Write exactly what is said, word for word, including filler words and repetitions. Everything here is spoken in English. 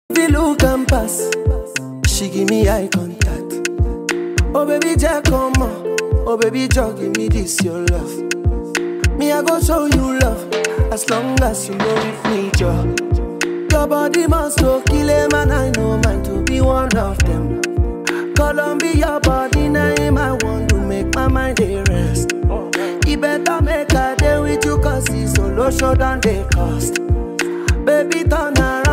We look and pass, she give me eye contact. Oh baby, Jack, come on. Oh baby, Jack, give me this your love. Me, I go show you love, as long as you know with me, Joe. Your body must go kill him, and I know mine to be one of them. Columbia, your body name, I want to make my mind a rest. You better make a day with you, cause it's solo show than they cost. Baby, turn around.